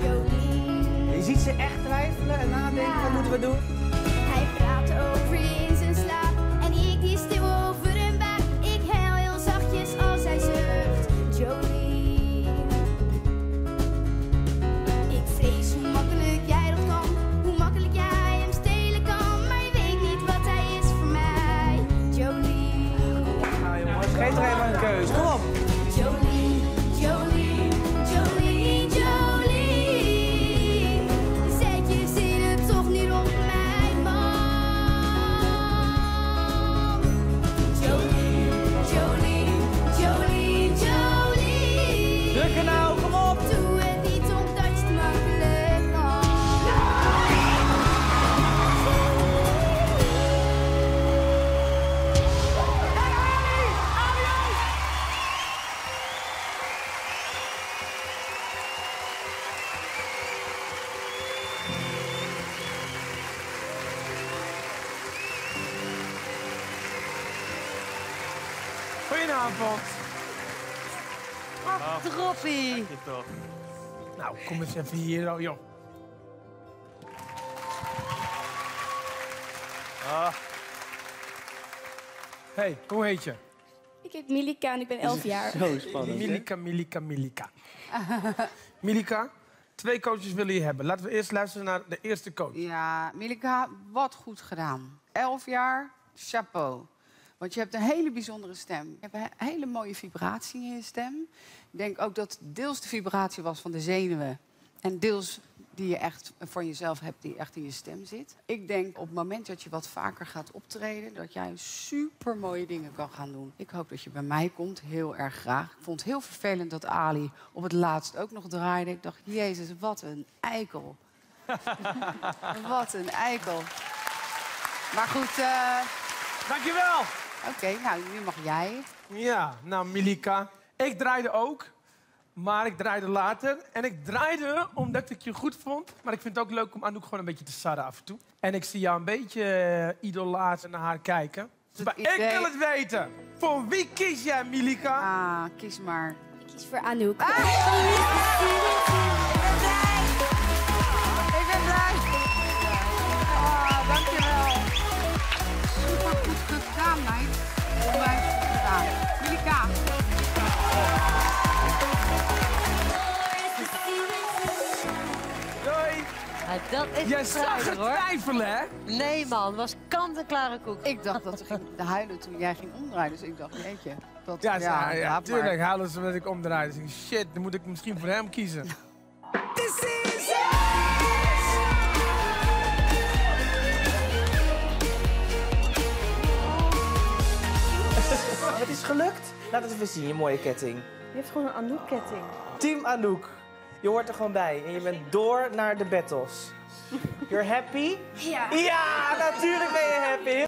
Je ziet ze echt twijfelen en nadenken, wat moeten we doen? Hij praat over je in zijn slaap en ik die stil over hem waak. Ik huil heel zachtjes als hij zucht, Jolien. Ik vrees hoe makkelijk jij dat kan, hoe makkelijk jij hem stelen kan. Maar je weet niet wat hij is voor mij, Jolien. Nou jongens, geef er even een keus, kom op. Jolien, Jolien, Jolien, Jolien. Zet je zinnen toch niet op mij, man. Jolien, Jolien, Jolien, Jolien. Drukken nou, kom op. Doe het niet omdat je het makkelijk kan. Goedenavond. Ach, droppie. Je toch. Nou, kom eens even hier, oh, joh. Ah, Hey, hoe heet je? Ik heet Milika en ik ben 11 jaar. Zo spannend. Milika. Milika, 2 coaches willen je hebben. Laten we eerst luisteren naar de eerste coach. Ja, Milika, wat goed gedaan. 11 jaar, chapeau. Want je hebt een hele bijzondere stem. Je hebt een hele mooie vibratie in je stem. Ik denk ook dat deels de vibratie was van de zenuwen. En deels die je echt van jezelf hebt, die echt in je stem zit. Ik denk op het moment dat je wat vaker gaat optreden, dat jij super mooie dingen kan gaan doen. Ik hoop dat je bij mij komt, heel erg graag. Ik vond het heel vervelend dat Ali op het laatst ook nog draaide. Ik dacht, jezus, wat een eikel. Wat een eikel. Maar goed, Dankjewel. oké, nou, nu mag jij. Ja, nou Milika, ik draaide ook, maar ik draaide later. En ik draaide omdat ik je goed vond, maar ik vind het ook leuk om Anouk gewoon een beetje te sarren af en toe. En ik zie jou een beetje idolaat naar haar kijken. Maar ik wil het weten. Voor wie kies jij, Milika? Ah, kies maar. Ik kies voor Anouk. Ik ben blij. Ah, dankjewel. Super goed gedaan, meid. Onwijs goed gedaan. Milika. Doei. Ja, dat is Jij een zag strijder, het hoor. twijfelen, hè? Nee, man. Het was kant-en-klare koek. Ik dacht dat ze ging huilen toen jij ging omdraaien. Dus ik dacht, jeetje. Dat, Ja, ja, maar- tuurlijk. Halen ze dat ik omdraai. Dus ik, shit, dan moet ik misschien voor hem kiezen. Het is gelukt. Laat het even zien, je mooie ketting. Je hebt gewoon een Anouk-ketting. Team Anouk. Je hoort er gewoon bij en je bent door naar de battles. You're happy? Ja. Ja, natuurlijk ben je happy.